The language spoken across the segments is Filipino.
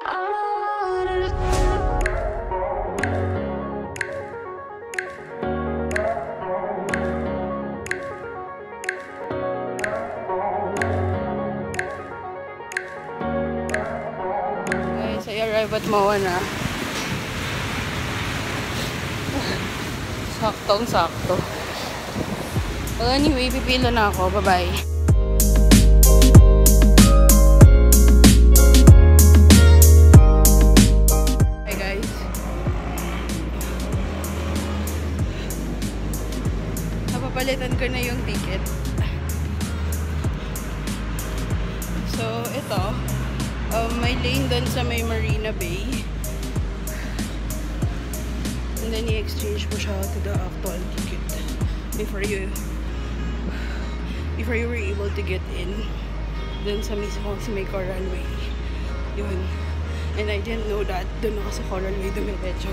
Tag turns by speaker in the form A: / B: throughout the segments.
A: Guys, I arrive at Mawa na. Saktong-sakto. Well, anyway, pipila na ako. Bye-bye. Hi, guys. Napapalitan ko na yung ticket. So, ito. May lane doon sa may Marina Bay. And then i-exchange mo siya to the actual ticket before you were able to get in dun sa mismo sa may Coral Way. Yun. And I didn't know that dun ako sa Coral Way dumiretso.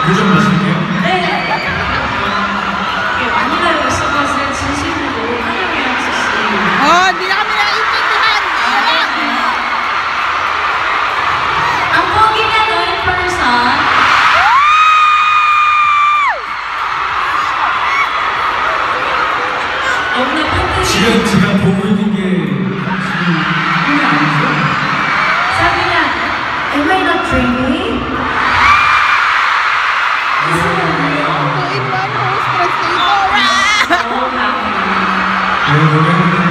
B: 물 좀 마실게요.
C: 네. 마닐라에 오신 것을 진심으로 환영해요, 씨.
A: Hindi na kami naiintindihan!
C: Ang pogi niya no, in person. 너무나 팬들이
B: 지금 제가 보고 있는 게 지금 꿈이 아니죠?
C: 사비 niya, am I not dreaming?
A: In one host translator!
C: So happy.
B: 네, 노래는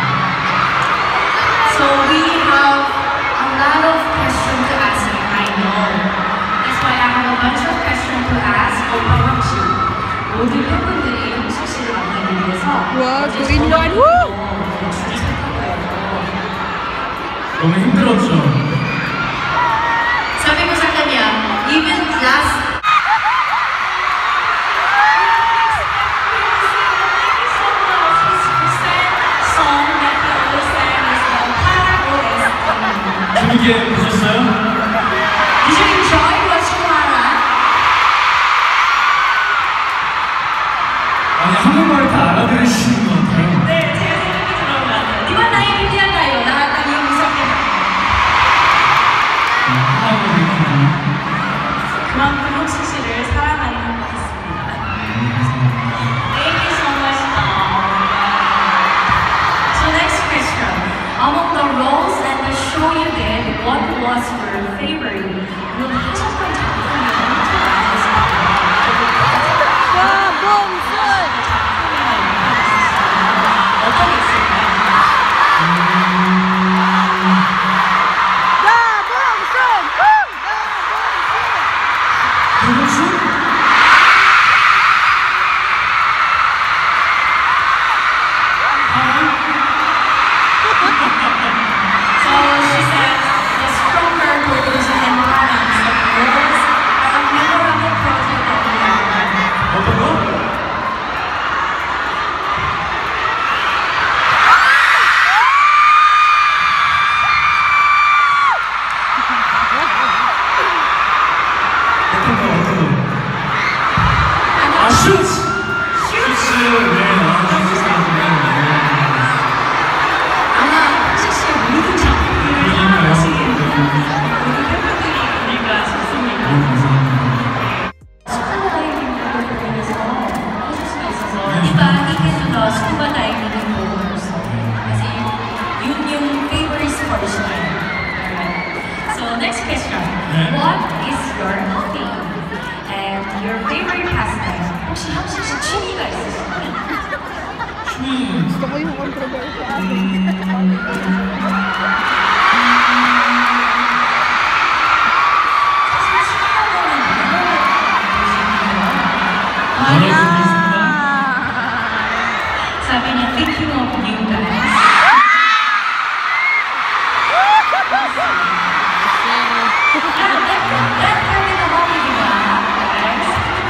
C: So we have a lot of questions to ask you, I know. That's why I have a bunch of questions to ask 오빠 형씨. 모든 팬분들이 형식 씨를 만나기 위해서
A: 와,
C: 어제
A: two in one.
C: 전화로
A: Woo!
C: 줄을 섰던 거예요.
B: 너무 힘들었죠?
C: Sabi ko sa kanya, even last song that he always sang is the Para OST.
B: 재밌게 보셨어요?
C: Did you enjoy watching Para?
B: 아니, 한국말 다 알아들으시는 것 같아요.
C: 네, 제가 생각이 들어온 것 같아요. Di ba naiintindihan tayo? Lahat ng iyong usapin. 그만큼 혁신 씨를 사랑하는 것 같습니다. Thank you so much, Tom. So next question. Among the roles and the show you did, what was your favorite? yung 하셨던 작품이 엄청 많으셨어요.
A: Bomson!
C: 어떤 게 있을까요?
A: Bomson!
B: 누구지?
C: So she says, the stronger producing and balance of roles are a memorable project that we have done.
B: 어떤 거? 어떤 거, 어떤 거? 아, 슈츠! 슈츠, 네,
C: 아마 혹시 씨의 모든 작품들을 사랑하시는 모든 팬분들이 아닐까 싶습니다. 스쿠버 다이빙을 보면서 해줄 수가 있어서 이봐 이게 더 스쿠버 다이빙을 보면서 kasi yun yung favorite sports niya. So next question. What is your hobby and your favorite pastime? 혹시 형식 씨 취미가 있으신가요?
A: Gusto ko yung controversial.
C: Sabi niya, thinking of you guys. That kami na hobby, di ba? Guys?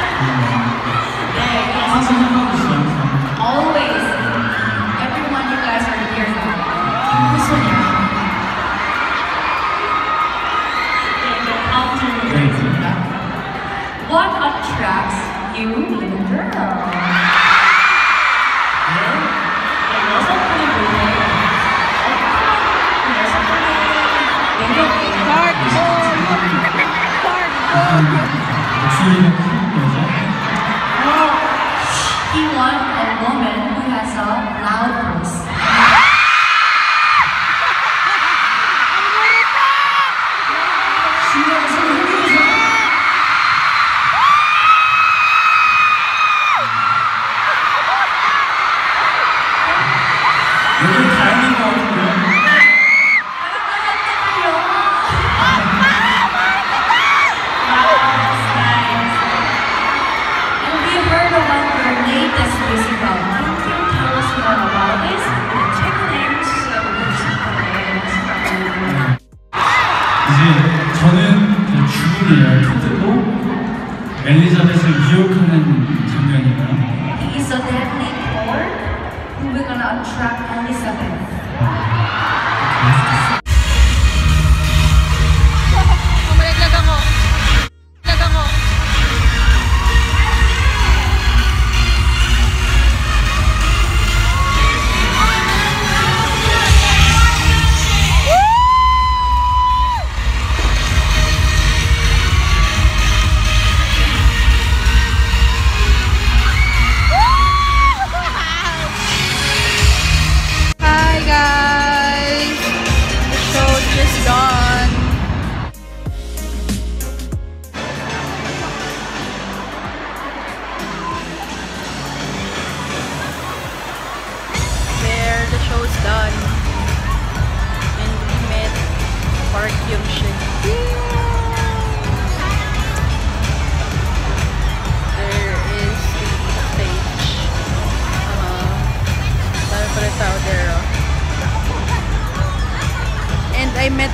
B: 항상 생각하고 있어요, 항상.
C: Always. Everyone you guys are here now. 무슨 일? 네, 다음 질문 드리겠습니다. What attracts you in a girl? 여성분이 뭐예요? 어떤 여성분의 매력이
B: 목소리가 큰 여자?
C: He wants a woman who has a loud voice.
B: 여기 다양한 거 같은데요?
C: And we heard about your latest musical. Can you tell us more about this? 최근에 시작하고 싶은데
B: 이제 저는 그 죽음이에요. 토트도 엘리자벳을 유혹하는 장면이에요.
C: He is a deadly Lord who we're gonna attract Elizabeth.
A: Bumalik lang ako.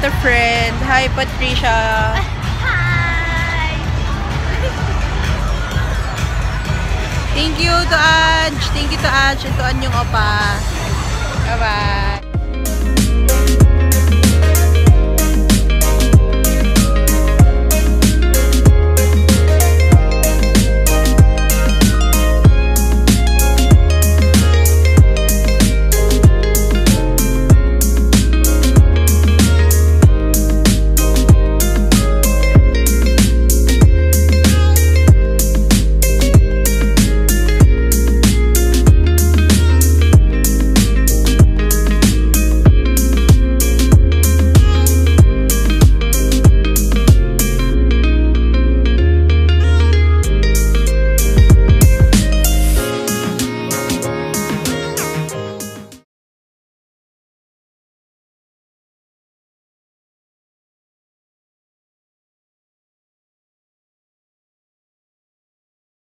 A: a friend. Hi, Patricia.
D: Hi!
A: Thank you to Anj. Thank you to Anj and to ANNYEONG OPPA. Bye-bye.